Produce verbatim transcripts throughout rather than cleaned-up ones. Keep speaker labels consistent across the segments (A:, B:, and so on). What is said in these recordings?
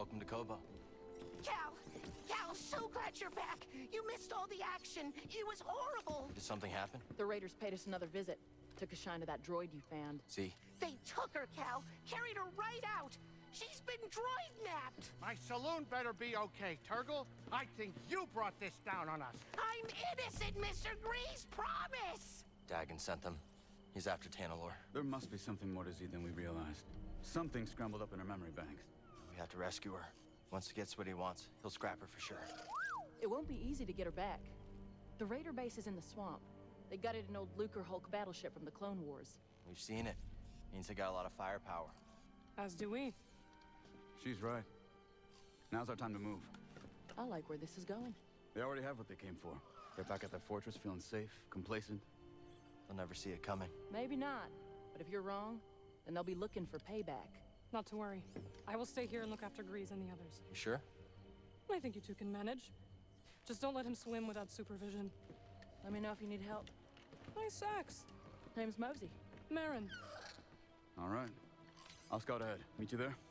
A: Welcome to Koboh.
B: Cal! Cal, so glad you're back! You missed all the action! It was horrible!
A: Did something happen?
C: The Raiders paid us another visit. Took a shine to that droid you found.
A: See?
B: They took her, Cal! Carried her right out! She's been droid-napped!
D: My saloon better be okay, Turgle. I think you brought this down on us.
B: I'm innocent, Mister Grease! Promise!
A: Dagon sent them. He's after Tanalor.
E: There must be something more to Z than we realized. Something scrambled up in her memory banks.
A: We have to rescue her. Once he gets what he wants, he'll scrap her for sure.
C: It won't be easy to get her back. The Raider base is in the swamp. They gutted an old Lucre Hulk battleship from the Clone Wars.
A: We've seen it. Means they got a lot of firepower.
F: As do we.
E: She's right. Now's our time to move.
C: I like where this is going.
E: They already have what they came for. They're back at their fortress, feeling safe, complacent.
A: They'll never see it coming.
C: Maybe not. But if you're wrong, then they'll be looking for payback.
F: Not to worry. I will stay here and look after Grease and the others.
A: You sure?
F: I think you two can manage. Just don't let him swim without supervision.
C: Let me know if you need help.
F: Nice axe.
C: Name's Mosey.
F: Marin.
E: All right. I'll scout ahead. Meet you there?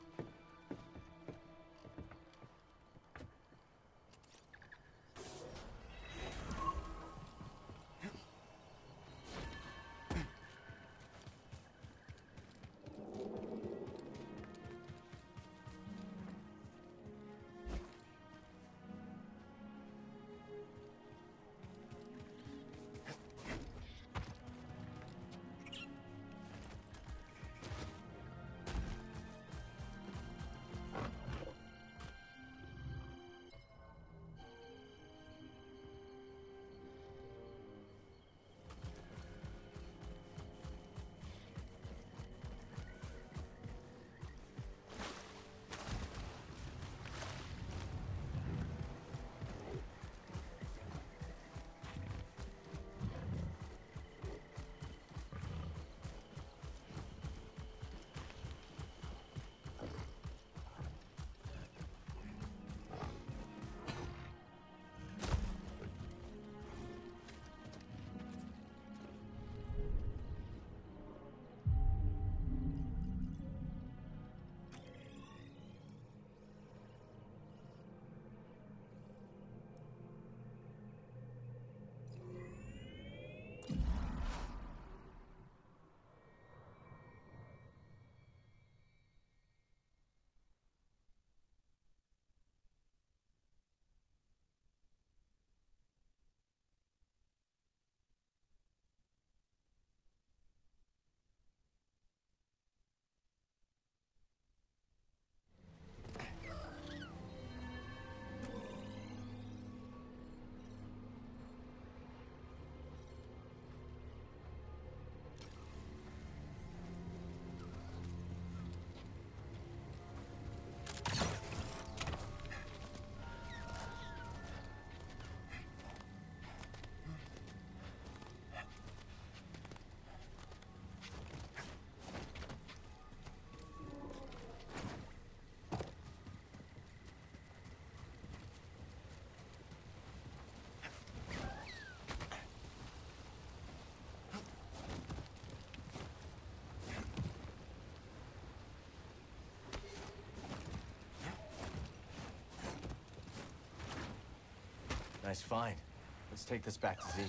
A: Nice find. Let's take this back to Z.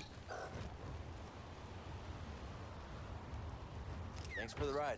A: Thanks for the ride.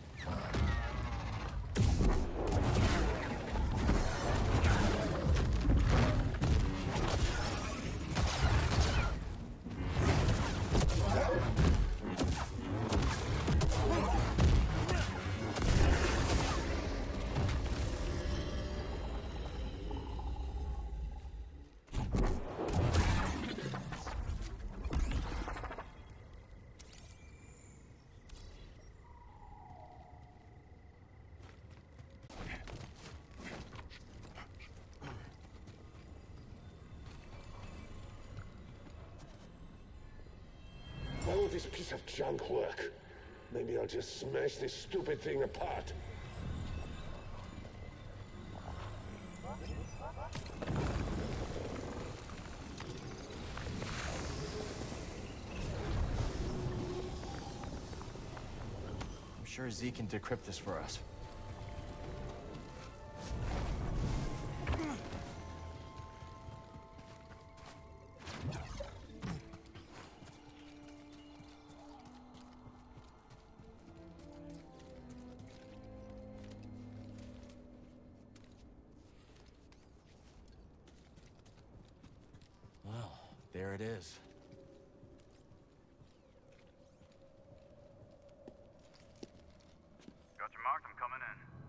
G: All this piece of junk work. Maybe I'll just smash this stupid thing apart.
A: I'm sure Z can decrypt this for us. there it is.
E: Got your mark, I'm coming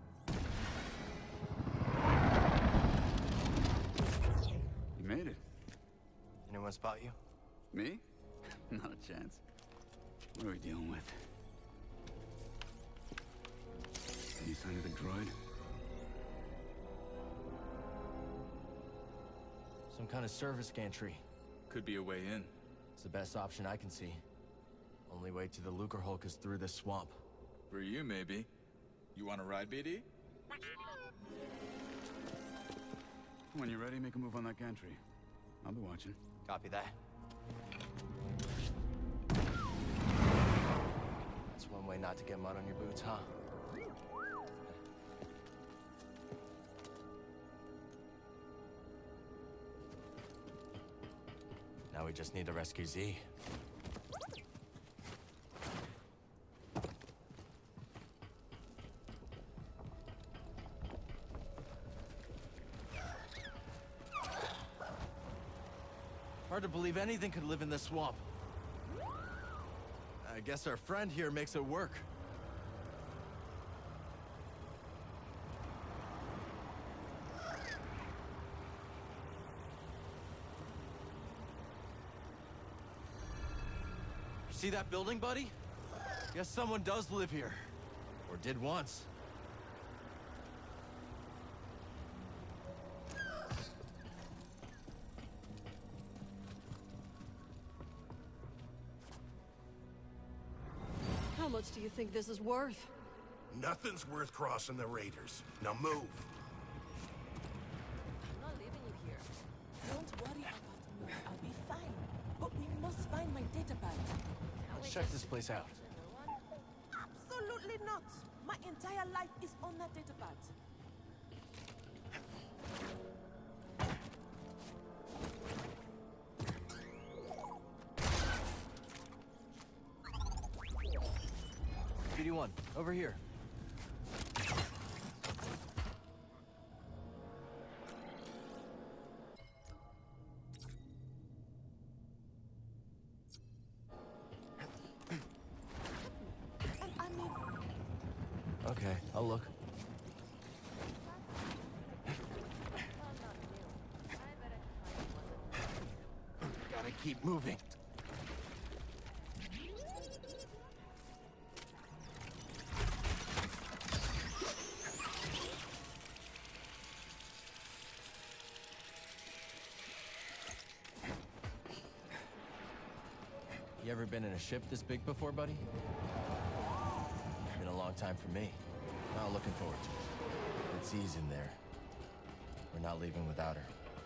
E: in. You made it.
A: Anyone spot you?
E: Me? Not a chance. What are we dealing with? Any sign of the droid?
A: Some kind of service gantry.
H: Could be a way in.
A: It's the best option I can see. Only way to the Lucre Hulk is through this swamp.
H: For you, maybe. You want to ride, B D?
E: When you're ready, make a move on that gantry. I'll be watching.
A: Copy that. That's one way not to get mud on your boots, huh? Now we just need to rescue Z. Hard to believe anything could live in this swamp. I guess our friend here makes it work. See that building, buddy? Guess someone does live here. Or did once.
I: How much do you think this is worth?
G: Nothing's worth crossing the Raiders. Now move.
J: I'm not leaving you here. Don't worry about me. I'll be fine. But we must find my data pad.
A: Let's check this place out.
J: Absolutely not. My entire life is on that data pad.
A: B D one, over here. Okay, I'll look. Gotta keep moving. You ever been in a ship this big before, buddy? Been a long time for me. Not looking forward to it. It's Z's in there. We're not leaving without her.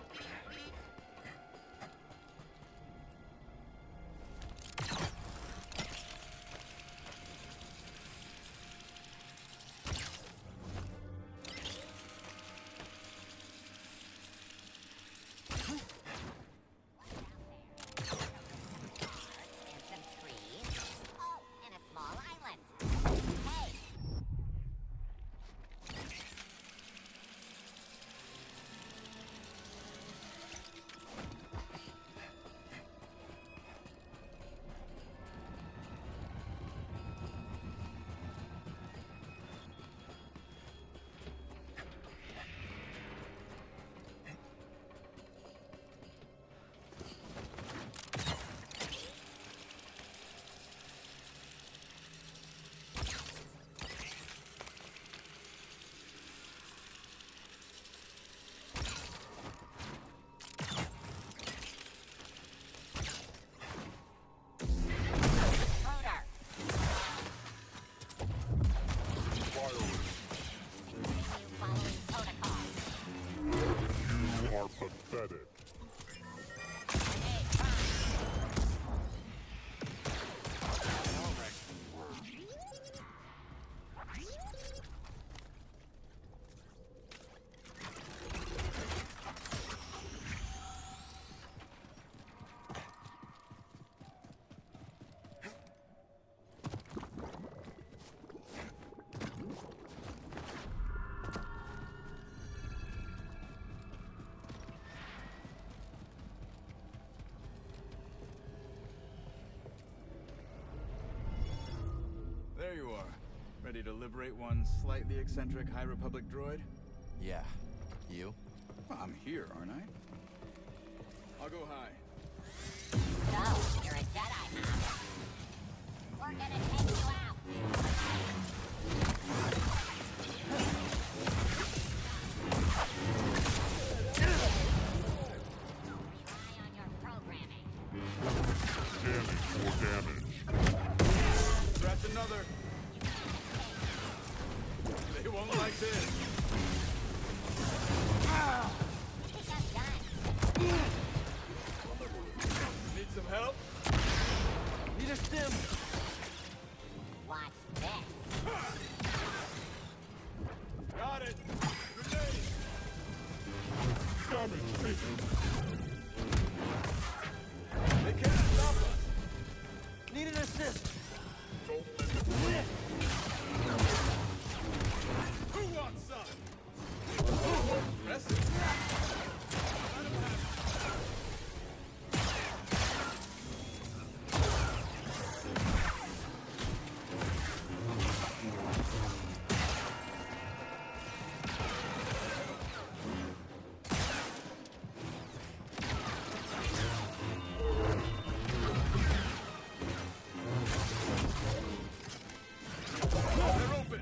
G: Pathetic.
H: you are. Ready to liberate one slightly eccentric High Republic droid?
A: Yeah. You?
H: Well, I'm here, aren't I? I'll go high.
K: So, you're a Jedi, huh? We're gonna take you out. Rely on your programming.
G: Damage for damage.
H: That's another. They won't like this. Ah!
K: Pick up gun.
H: Need some help?
A: Need a stim!
K: Watch this.
H: Got it. Grenade.
G: Damage taken.
H: They can't stop us.
A: Need an assist!
H: Who wants some? Impressive. Let him have it. They're open.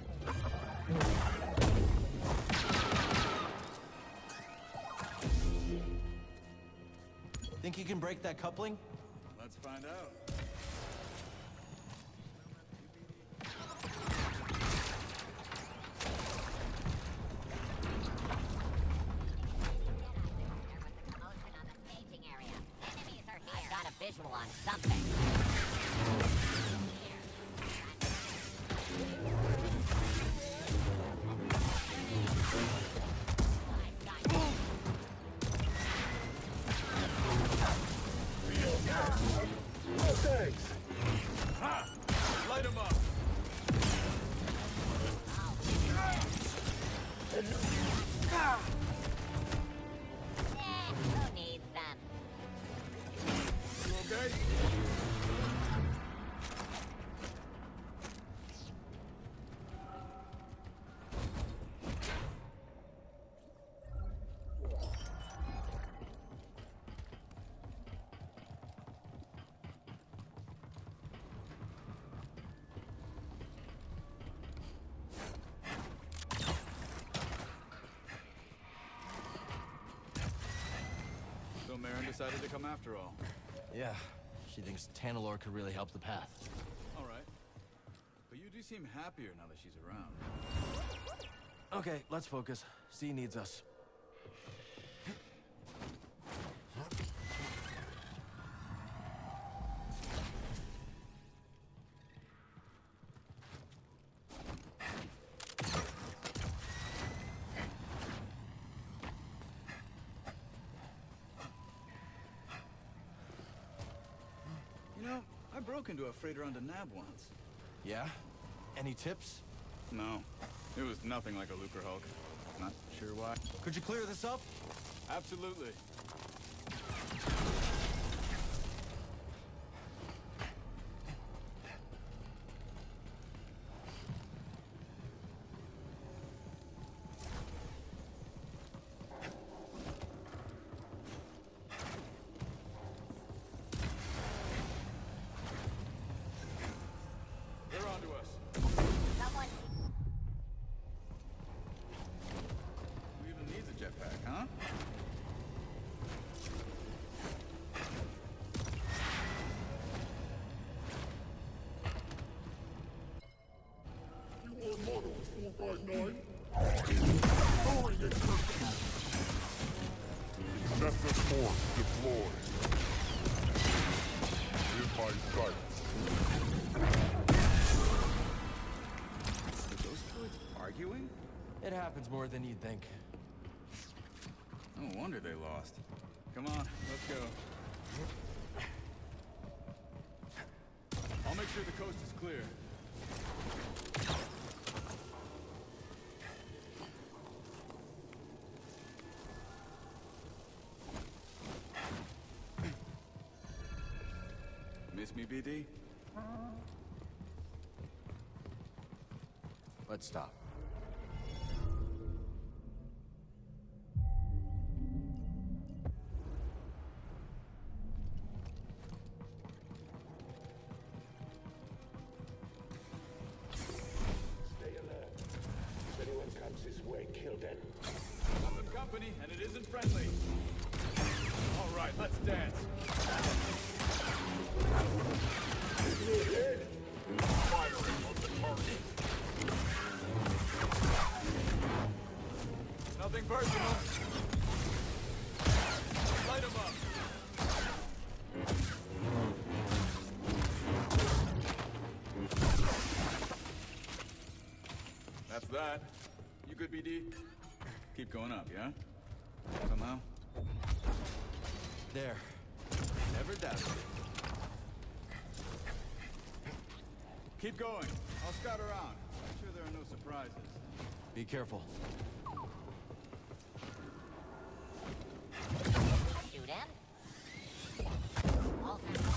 A: Think you can break that coupling?
H: Let's find out.
K: Commotion on the staging area. Enemies are here. I got a visual on something.
G: Oh, thanks.
H: Ha! Light him up.
K: Eh, who needs them?
H: You okay? So Marin decided to come after all.
A: Yeah. She thinks Tanalorr could really help the path.
H: All right. But you do seem happier now that she's around.
A: Okay, let's focus. C needs us.
H: You know, I broke into a freighter on Denab once.
A: Yeah? Any tips?
H: No, it was nothing like a Lucre Hulk. Not sure why.
A: Could you clear this up?
H: Absolutely. They're onto us.
K: Someone.
H: Who even needs a jetpack, huh?
G: You are model four by nine. Throwing it. Excessive force deployed. In my sights.
H: Are those droids arguing?
A: It happens more than you'd think.
H: No wonder they lost. Come on, let's go. I'll make sure the coast is clear. Miss me, B D?
A: Let's stop.
G: Stay alert. If anyone comes this way, kill them.
E: I'm in company, and it isn't friendly. All right, let's dance.
G: Firing on the target.
E: Nothing personal. Light 'em up. That's that. You good, B D? Keep going up, yeah? Somehow?
A: There. Never doubted it.
E: Keep going. I'll scout around. I'm sure there are no surprises.
A: Be careful.
K: Shoot him. All for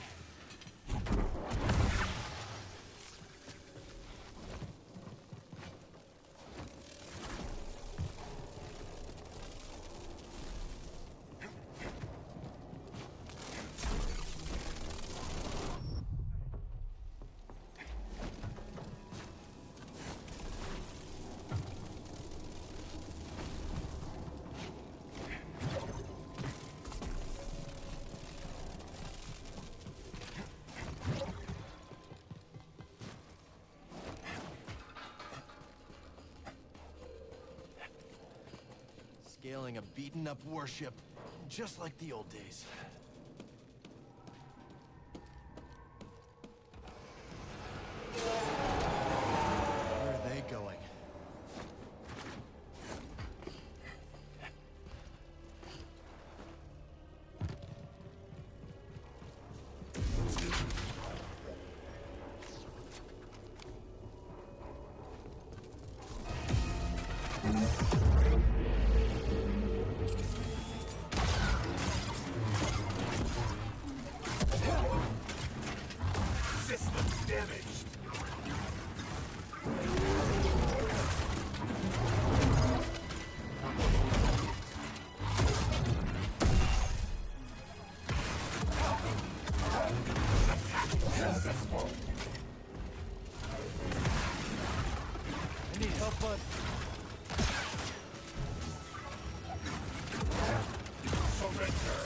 A: Scaling a beaten-up warship, just like the old days. Where are they going?
G: Systems damaged. Successful.
A: I need help, bud.
G: Surrender.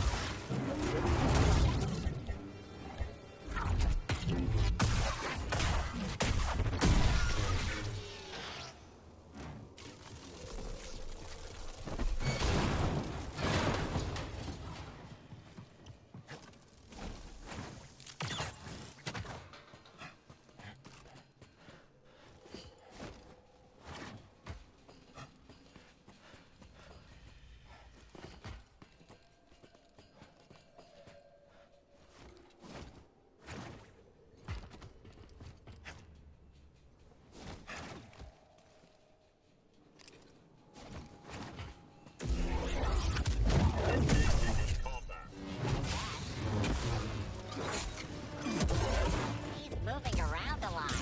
K: He's moving around a lot.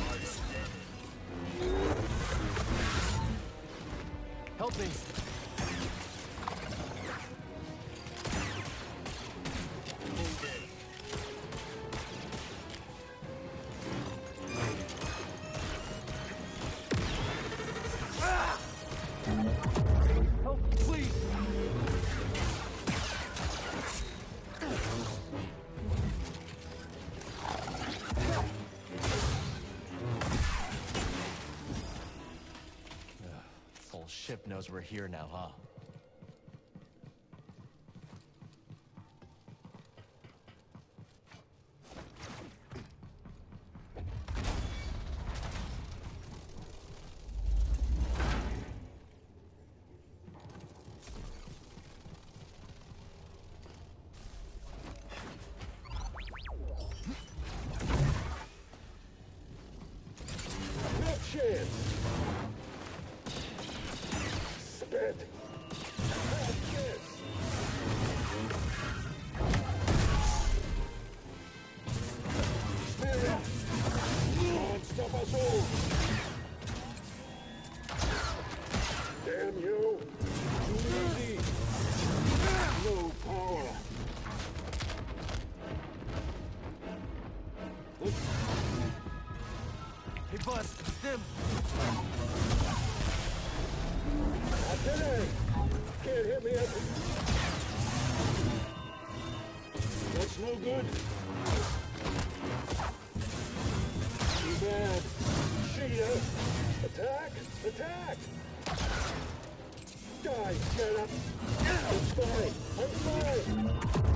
A: Help me! Help, please! Full ship knows we're here now, huh?
G: No chance. Sped. go. Easy. No power.
A: Hey, Buzz, Sim.
G: Not today. Can't hit me up. That's no good. Too bad. Cheetah. Attack! Attack! Die, get up! I'm fine! I'm fine!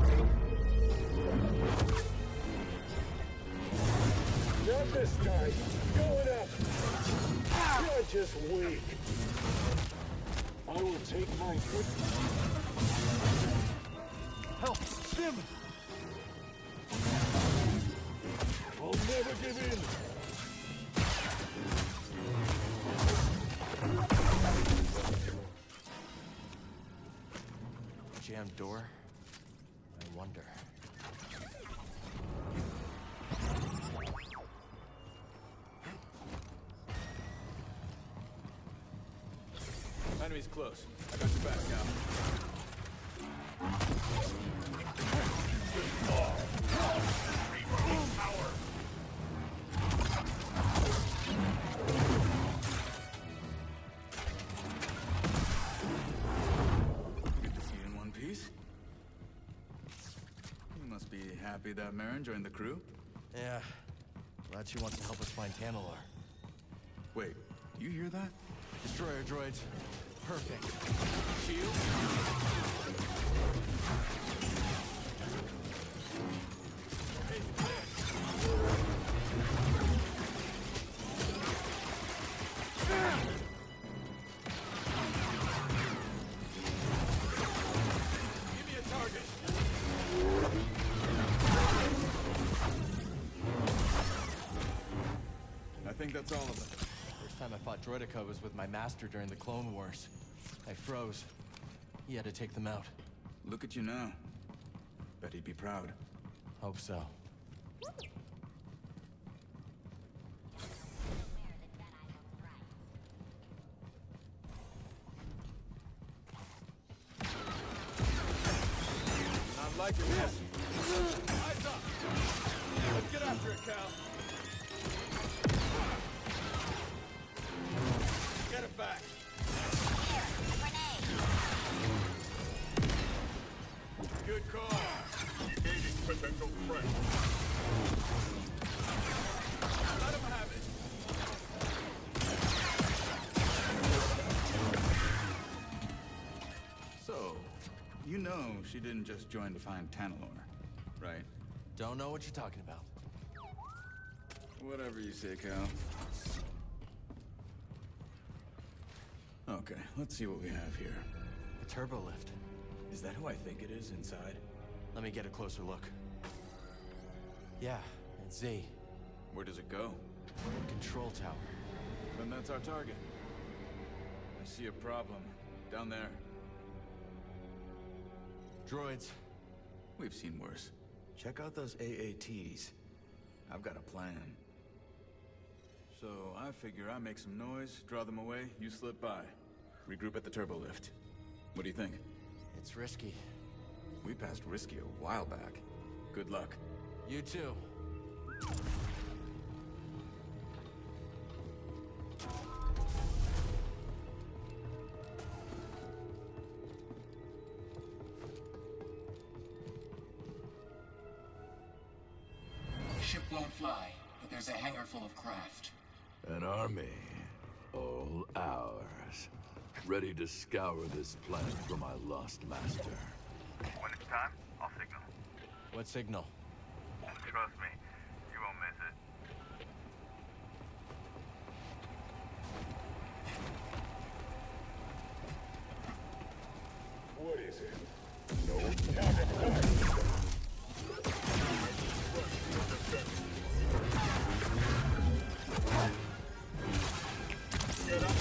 G: Not this time! Going up! You're just weak! I will take my foot.
A: Help! Sim!
G: I'll never give in!
A: Jammed door? I wonder.
E: Enemy's close. I got your back now. Good to see you in one piece. You must be happy that Marin joined the crew.
A: Yeah. Glad she wants to help us find Tantalar.
E: Wait, do you hear that?
A: Destroyer droids. Perfect.
E: Shield? Give me a target. I think that's all of them.
A: First time I fought Droideka was with my master during the Clone Wars. I froze. He had to take them out.
E: Look at you now. Bet he'd be proud.
A: Hope so.
E: I'm liking this. Eyes up. Let's get after it, Cal. Get it back.
K: Here, grenade.
E: Good call.
G: Engaging potential threat.
E: Let him have it. So, you know she didn't just join to find Tantalar, right?
A: Don't know what you're talking about.
E: Whatever you say, Cal. Okay, let's see what we have here.
A: The turbo lift.
E: Is that who I think it is inside?
A: Let me get a closer look. Yeah, it's Z.
E: Where does it go?
A: Control tower.
E: Then that's our target. I see a problem. Down there.
A: Droids.
E: We've seen worse. Check out those A A Ts. I've got a plan. So I figure I make some noise, draw them away, you slip by. Regroup at the turbo lift. What do you think?
A: It's risky.
E: We passed risky a while back. Good luck.
A: You too.
L: Ship won't fly, but there's a hangar full of craft.
M: An army, all ours, ready to scour this planet for my lost master.
N: When it's time, I'll signal.
A: What signal?
N: Trust me, you won't miss it.
G: What is it? No target. Get up.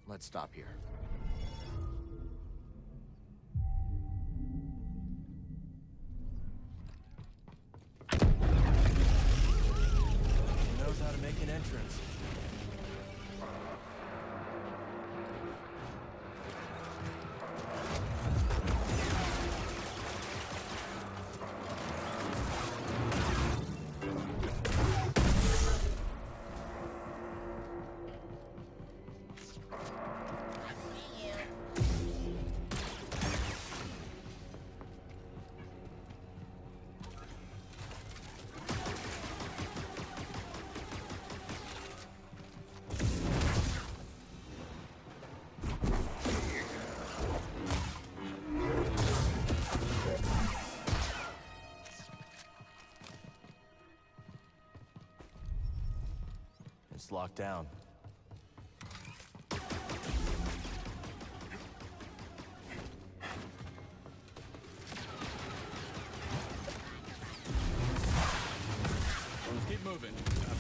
A: Let's stop here. He knows how to make an entrance. It's locked down.
E: Keep moving.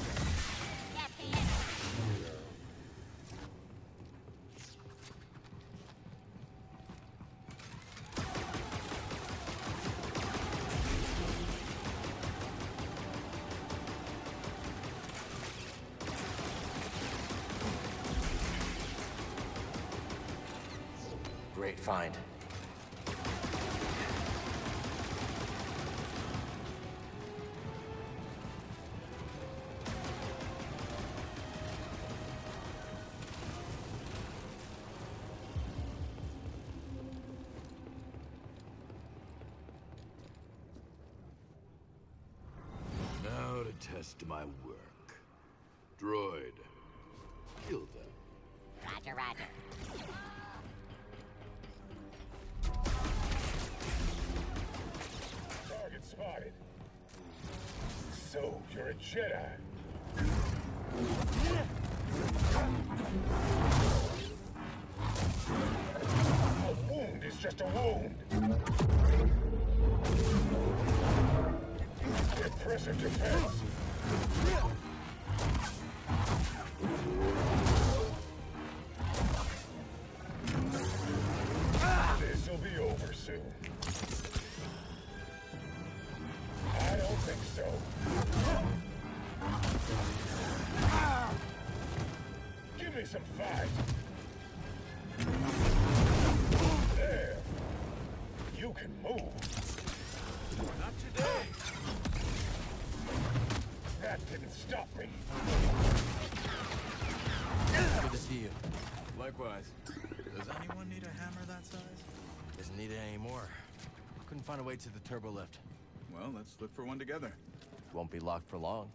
A: Great find.
M: Now to test my work. Droid, kill them.
K: Roger, roger.
G: Target spotted. So, you're a Jedi. A wound is just a wound. Impressive defense. This'll be over soon. I don't think so. Give me some fight. There. You can move.
E: Not today.
G: That didn't stop me.
A: Good to see you.
E: Likewise. Does anyone need a hammer that size?
A: Doesn't need it anymore. Couldn't find a way to the turbo lift.
E: Well, let's look for one together.
A: Won't be locked for long.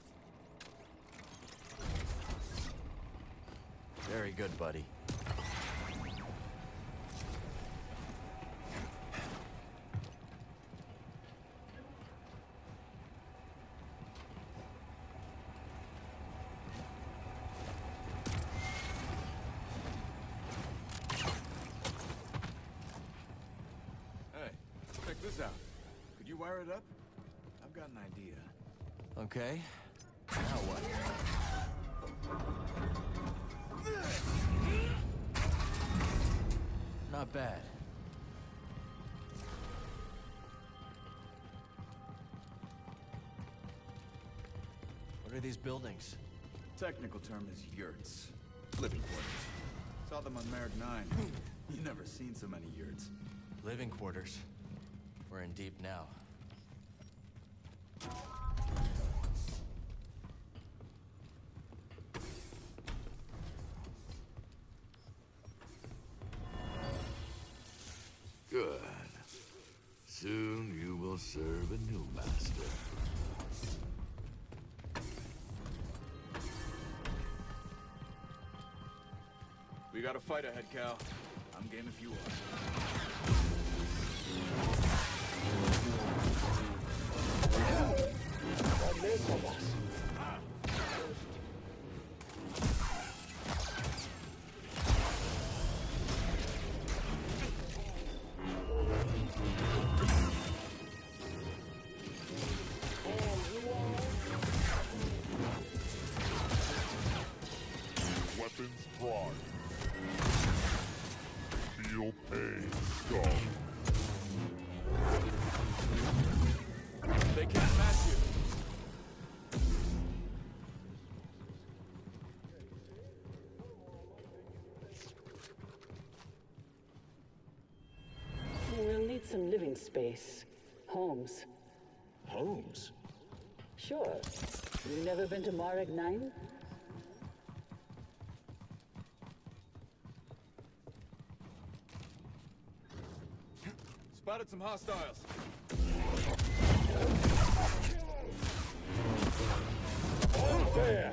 A: Very good, buddy.
E: Hey, check this out. Could you wire it up? I've got an idea.
A: Okay. Now what? Not bad. What are these buildings?
E: Technical term is yurts. Living quarters. Saw them on Merrick nine. You never seen so many yurts.
A: Living quarters. We're in deep now.
M: Good. Soon you will serve a new master.
E: We got a fight ahead, Cal. I'm game if you are.
G: Weapons prime. your pain, Scum.
E: They can't match you.
O: We'll need some living space. Homes.
G: Homes?
O: Sure. You never been to Marek nine?
E: Spotted some hostiles.
G: Unfair!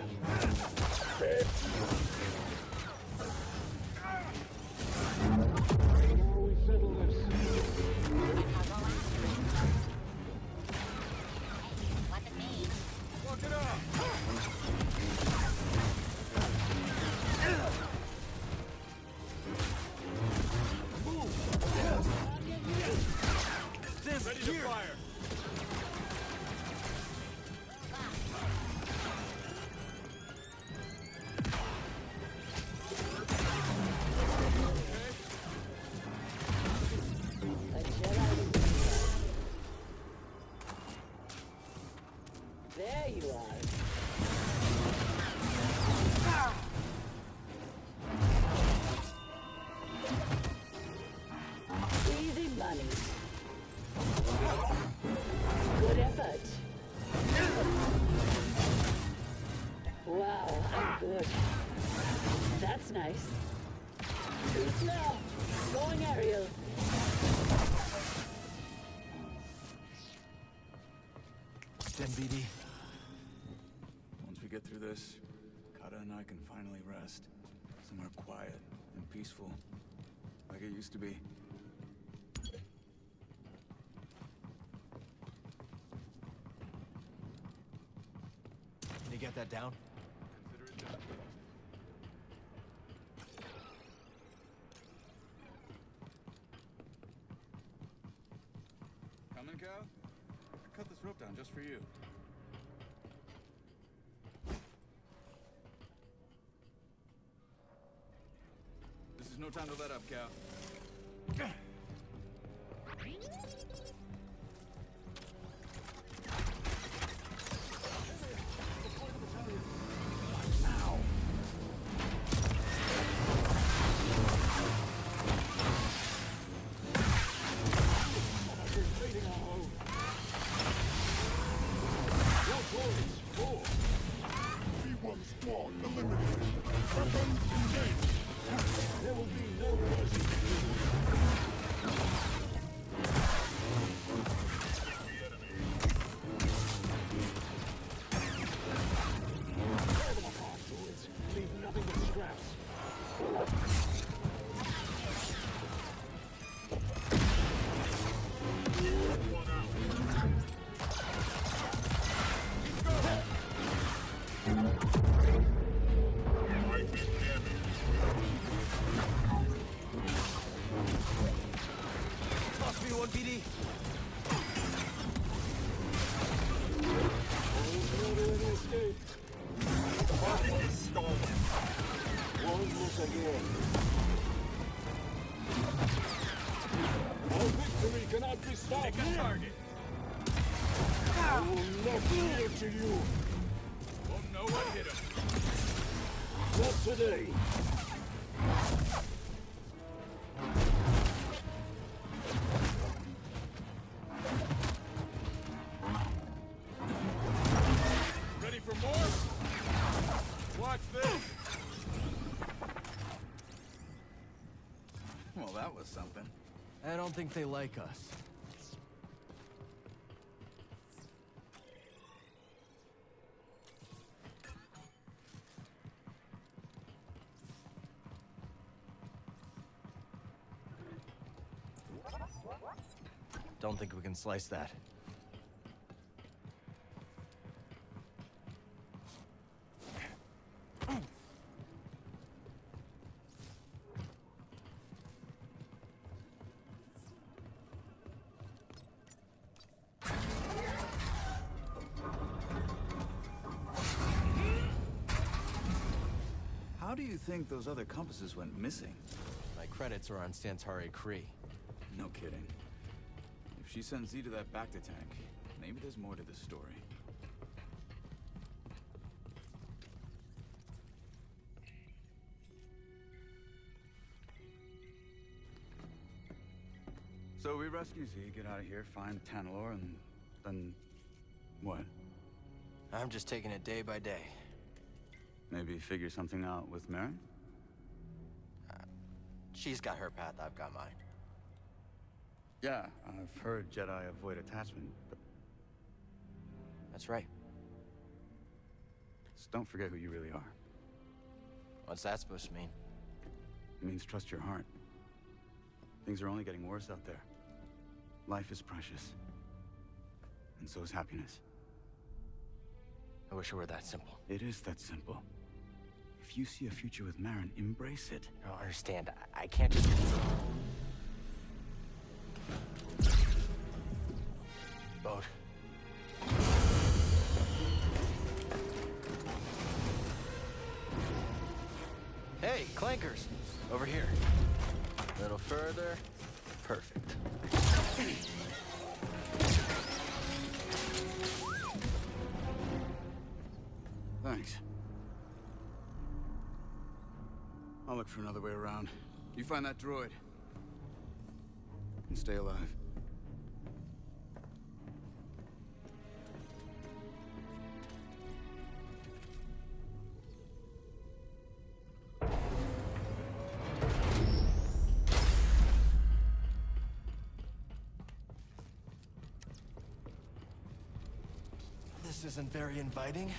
G: Before we settle this.
K: What's it mean?
E: Look it up! This ready to fire!
O: A Jedi. There you are. Easy money. Good effort. Wow, I'm good. That's nice. Too slow. Going aerial.
A: ten B D.
E: Once we get through this, Kata and I can finally rest. Somewhere quiet and peaceful. Like it used to be.
A: Can you get that down?
E: Consider it done. Coming, Cal? I cut this rope down just for you. This is no time to let up, Cal.
G: There will be no mercy. Tear them apart, droids. Leave nothing but scraps.
A: Toss me one, B D.
G: Escape. One look again. Our victory cannot be stopped.
E: Take a target.
G: I will not do it to you.
E: Won't know what hit him.
G: Not today.
E: Ready for more? Watch this. Well, that was something.
A: I don't think they like us. Don't think we can slice that.
E: How do you think those other compasses went missing?
A: Like credits are on Santari Kree.
E: No kidding. If she sends Z to that back tank, maybe there's more to this story. So we rescue Z, get out of here, find Tanalor, and then what?
A: I'm just taking it day by day.
E: Maybe figure something out with Merrin?
A: Uh, she's got her path, I've got mine.
E: Yeah, I've heard Jedi avoid attachment, but...
A: That's right.
E: Just don't forget who you really are.
A: What's that supposed to mean?
E: It means trust your heart. Things are only getting worse out there. Life is precious. And so is happiness.
A: I wish it were that simple.
E: It is that simple. If you see a future with Merrin, embrace it.
A: I don't understand. I, I can't just... Boat. Hey, clankers! Over here. A little further. Perfect.
E: Thanks. I'll look for another way around. You find that droid. And stay alive.
A: This isn't very inviting.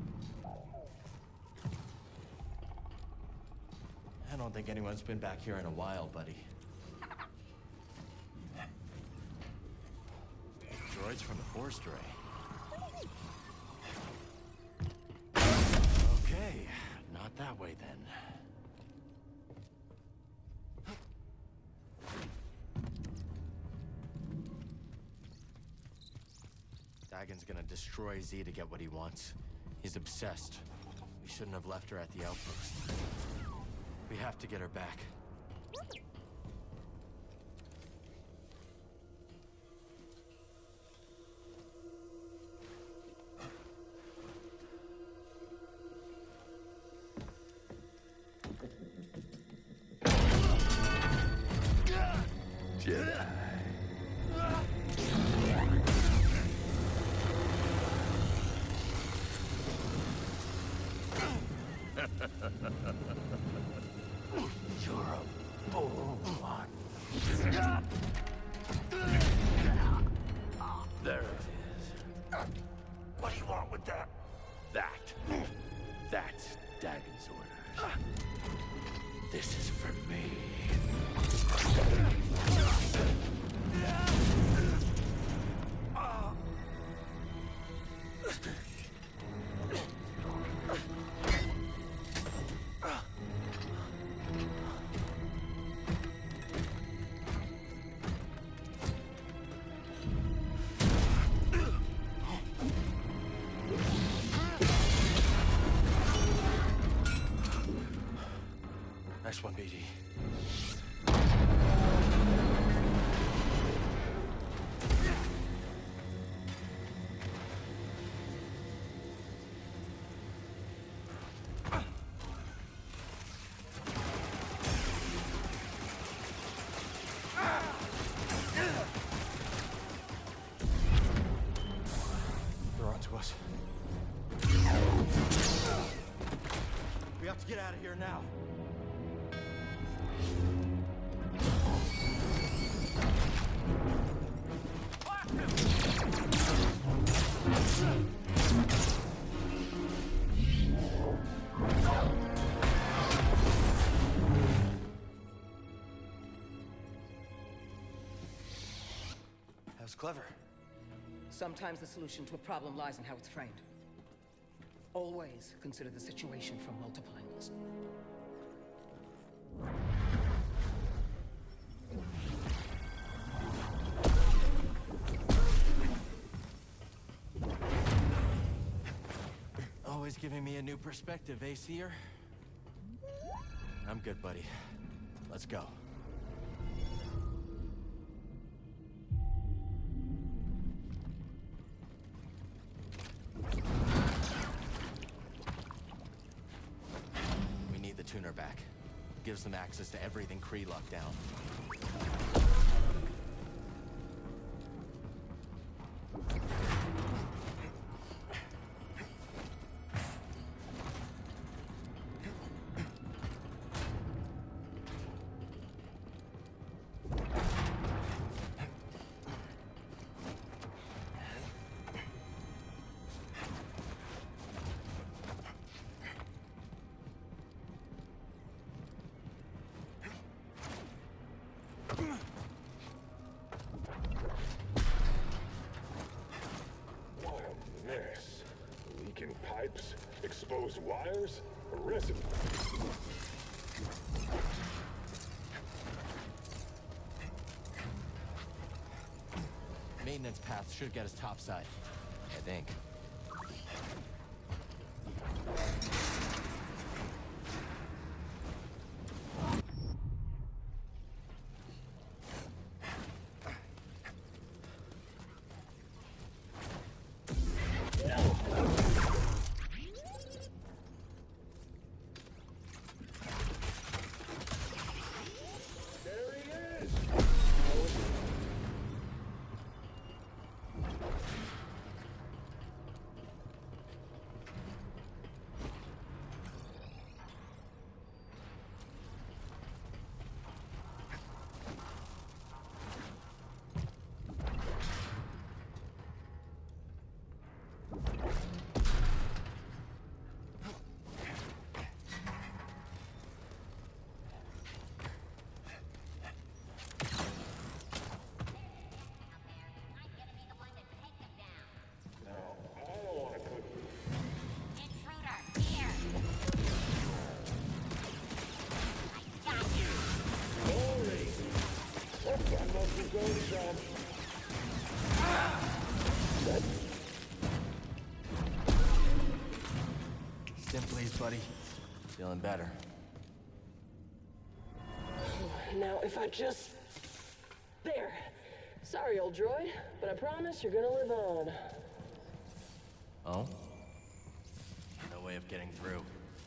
A: I don't think anyone's been back here in a while, buddy. Droids from the Force Array. Okay, not that way then. Dagon's gonna destroy Z to get what he wants. He's obsessed. We shouldn't have left her at the outpost. We have to get her back.
M: Jedi.
A: You're a bold one.
M: There it is.
A: What do you want with that?
M: That. That's Dagon's orders. This is for me.
A: Nice one, B D. They're onto us. We have to get out of here now. That was clever.
P: Sometimes the solution to a problem lies in how it's framed. Always consider the situation from multiple angles.
A: Always giving me a new perspective, eh, Seer? I'm good, buddy. Let's go. We need the tuner back. Gives them access to everything Kree locked down.
G: Pipes, exposed wires, a reservoir.
A: Maintenance path should get us topside, I think. Stim, please, buddy. Feeling better.
O: Now, if I just... There. Sorry, old droid, but I promise you're gonna live on.
A: Oh? No way of getting through.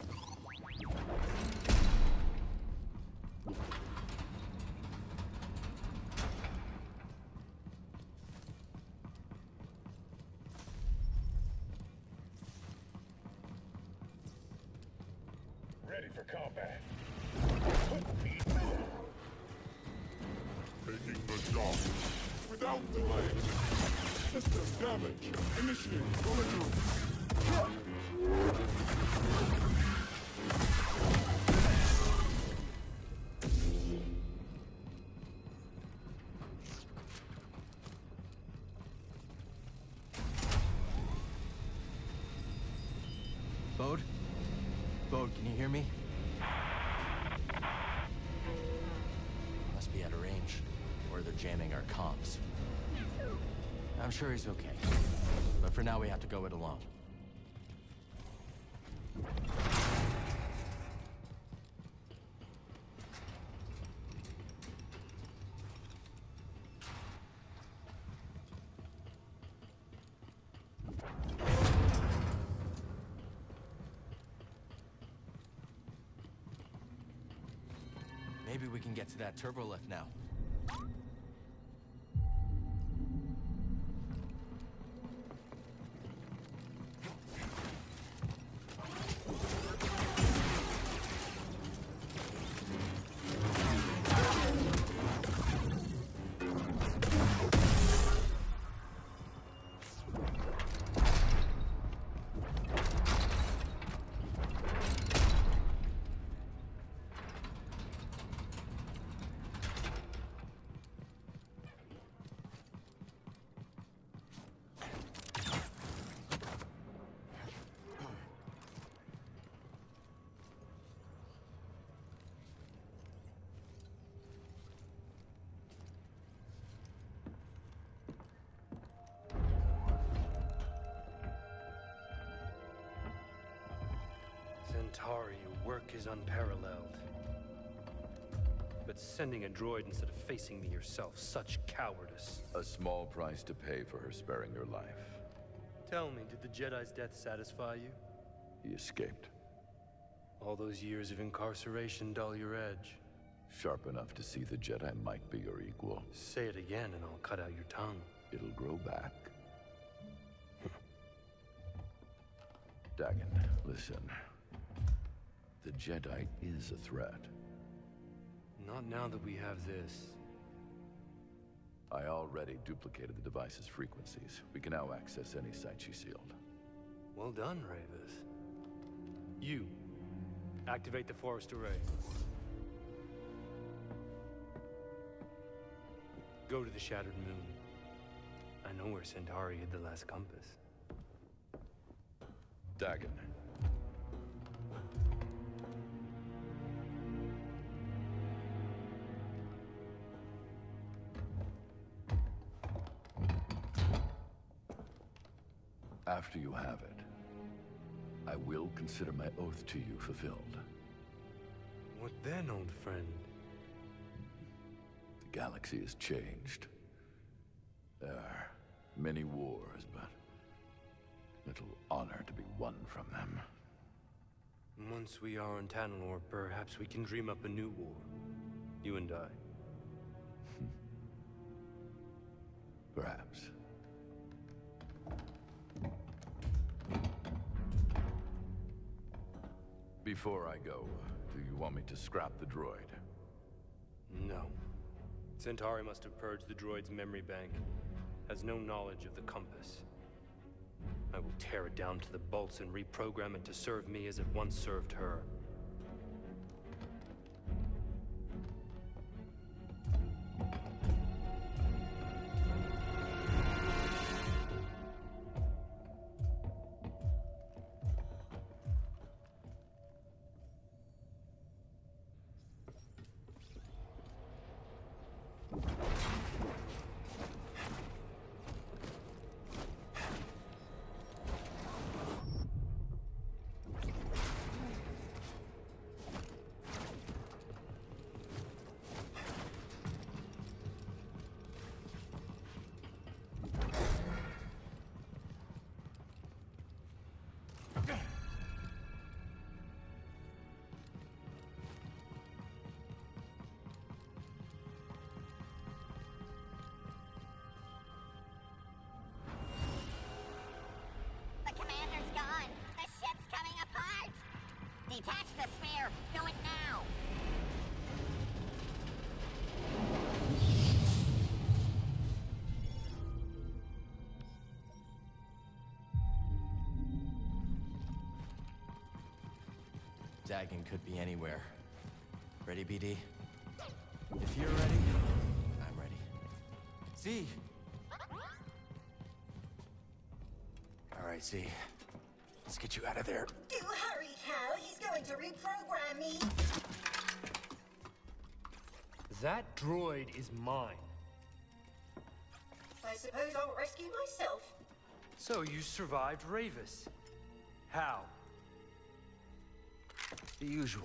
G: Ready for combat.
Q: Taking the shot. Without delay. System damage. Initiate collision.
A: Bode? Bode, can you hear me? Must be out of range. Or they're jamming our comms. I'm sure he's okay. But for now, we have to go it alone. Maybe we can get to that turbo lift now.
R: Centauri, your work is unparalleled. But sending a droid instead of facing me yourself, such cowardice.
M: A small price to pay for her sparing your life.
R: Tell me, did the Jedi's death satisfy you?
M: He escaped.
R: All those years of incarceration dull your edge.
M: Sharp enough to see the Jedi might be your equal.
R: Say it again and I'll cut out your tongue.
M: It'll grow back. Dagan, listen. The Jedi is a threat.
R: Not now that we have this.
M: I already duplicated the device's frequencies. We can now access any site she sealed.
R: Well done, Ravis. You, activate the forest array. Go to the Shattered Moon. I know where Centauri hid the last compass.
M: Dagan. After you have it, I will consider my oath to you fulfilled.
R: What then, old friend?
M: The galaxy has changed. There are many wars, but little honor to be won from them.
R: Once we are on Tanalorr, perhaps we can dream up a new war. You and I.
M: Perhaps. Before I go, do you want me to scrap the droid?
R: No. Centauri must have purged the droid's memory bank. Has no knowledge of the compass. I will tear it down to the bolts and reprogram it to serve me as it once served her.
K: Detach the sphere! Do it now!
A: Dagan could be anywhere. Ready, B D? If you're ready, I'm ready. Z! All right, Z. Let's get you out of there.
S: Do hurry, Cal. He's going to reprogram me.
R: That droid is mine.
S: I suppose I'll rescue myself.
R: So you survived Ravis. How?
A: The usual.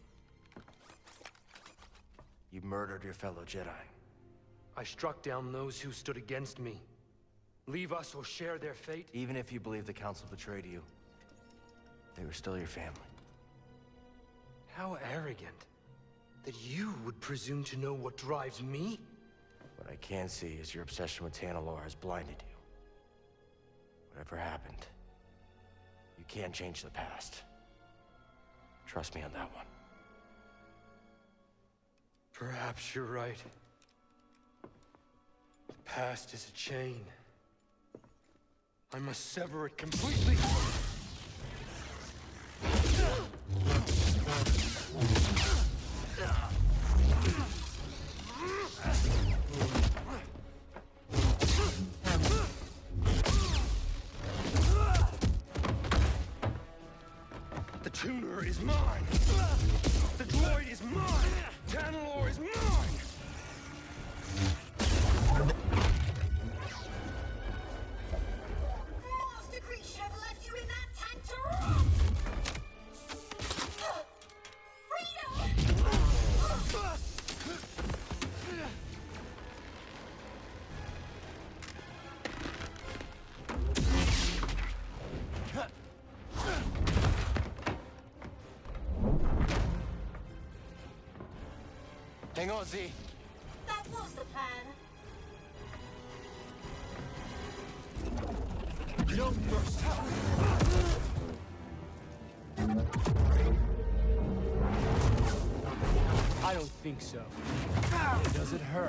A: You murdered your fellow Jedi.
R: I struck down those who stood against me. Leave us or share their fate?
A: Even if you believe the Council betrayed you, they were still your family.
R: How arrogant. That you would presume to know what drives me?
A: What I can see is your obsession with Tanalorr has blinded you. Whatever happened, you can't change the past. Trust me on that one.
R: Perhaps you're right. The past is a chain. I must sever it completely. The tuner is mine. The droid is mine. Tanalorr is mine.
S: Master creature have left you
A: Hang on, Z.
S: That was the plan.
R: No mercy. I don't think so. Does it hurt?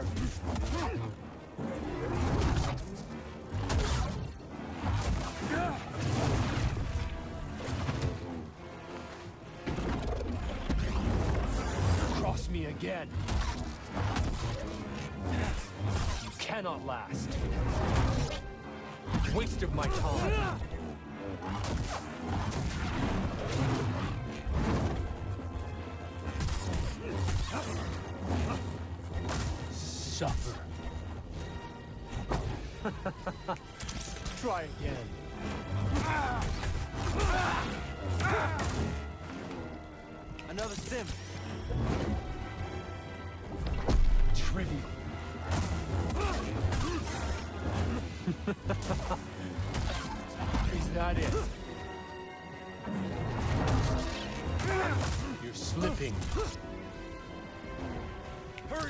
R: Cross me again. You cannot last. Waste of my time. Suffer. Try again.
A: Another stim.
R: Trivial. Is that it? You're slipping. Hurry!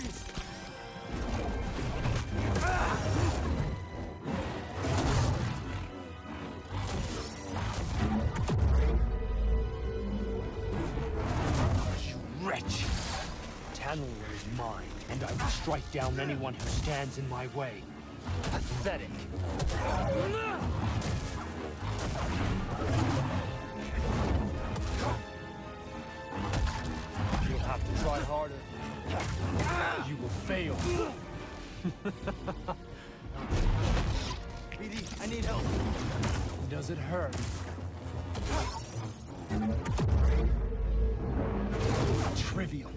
R: You wretch! Tanalor is mine, and I will strike down anyone who stands in my way. Pathetic. You'll have to try harder. You will fail.
A: B D, I need help.
R: Does it hurt? Trivial.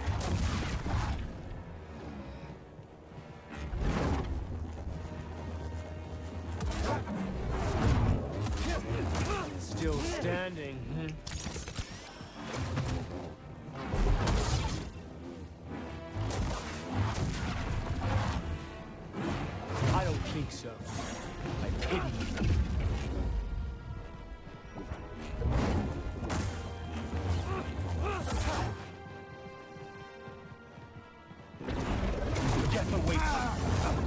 R: Still standing. Hmm? I don't think so. I pity you. Death awaits you.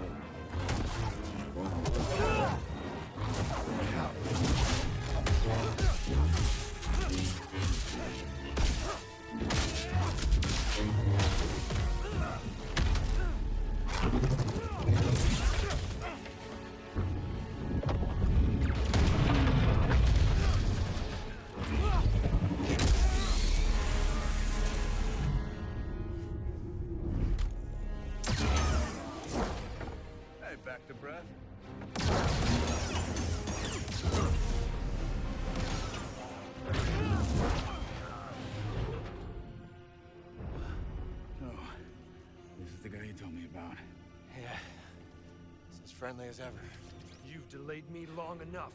E: Hey, back to breath. So, this is the guy you told me about.
A: Yeah. It's as friendly as ever.
R: You've delayed me long enough.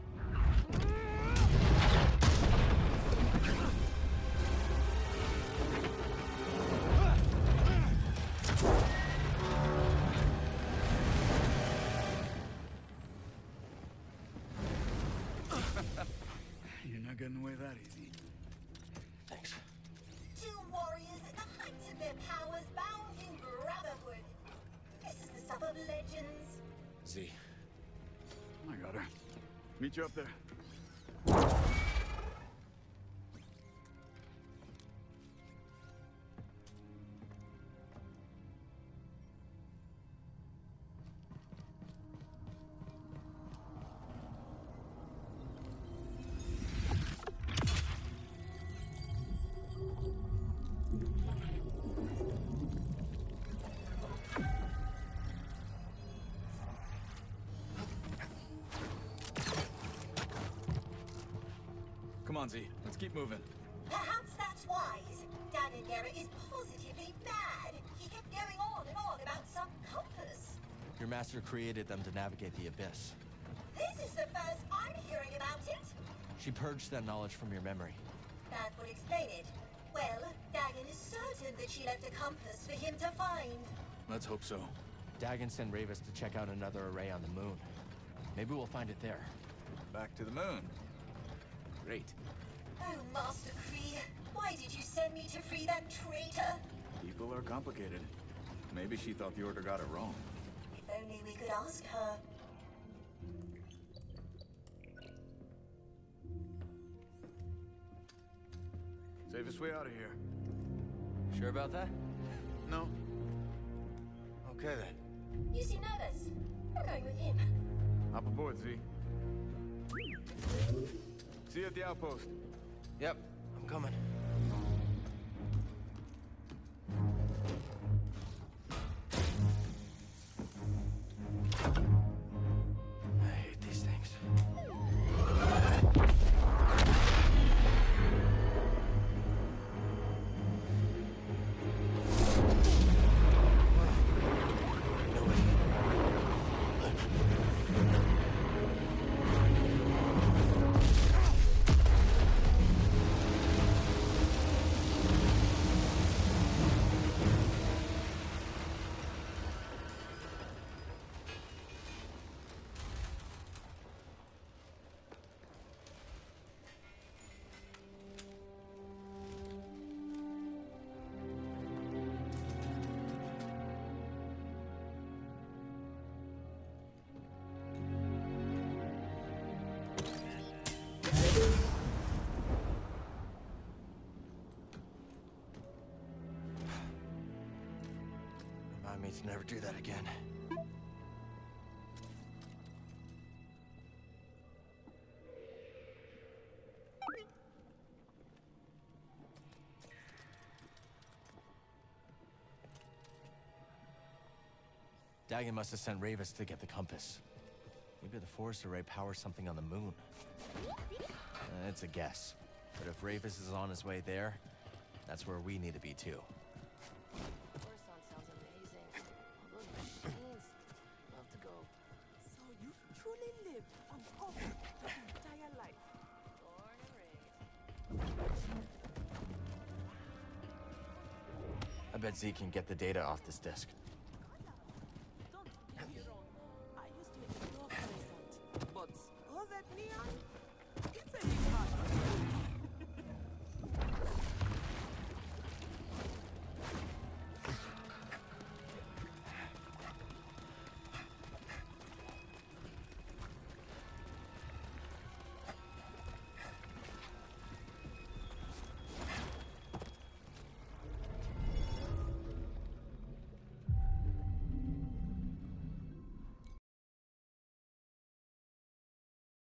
E: You're not getting away that easy.
A: Thanks.
S: Two warriors at the height of their powers, bound in brotherhood. This is the stuff of legends.
A: Z.
E: I got her. Meet you up there. Come on, Z. Let's keep moving.
S: Perhaps that's wise. Dagan is positively mad. He kept going on and on about some compass.
A: Your master created them to navigate the abyss.
S: This is the first I'm hearing about it.
A: She purged that knowledge from your memory.
S: That would explain it. Well, Dagan is certain that she left a compass for him to find.
E: Let's hope so.
A: Dagan sent Ravis to check out another array on the moon. Maybe we'll find it there.
E: Back to the moon. Great.
S: Oh, Master Kree, why did you send me to free that traitor?
E: People are complicated. Maybe she thought the Order got it wrong.
S: If only we could ask her.
E: Safest way out of here.
A: Sure about that?
E: No.
A: Okay then.
S: You seem nervous. I'm going with him.
E: Hop aboard, Z. See you at the outpost.
A: Yep, I'm coming. I hate these things. Remind me to never do that again. Dagon must have sent Ravis to get the compass. Maybe the Forest Array powers something on the moon. Uh, it's a guess. But if Ravis is on his way there, that's where we need to be too.
J: Coruscant sounds amazing. All those machines. Love to go.
B: So you truly lived on Koboh your entire life?
J: Born and raised.
A: I bet Z can get the data off this disk.
B: Don't get me wrong. I used to adore Coruscant, but all that neon?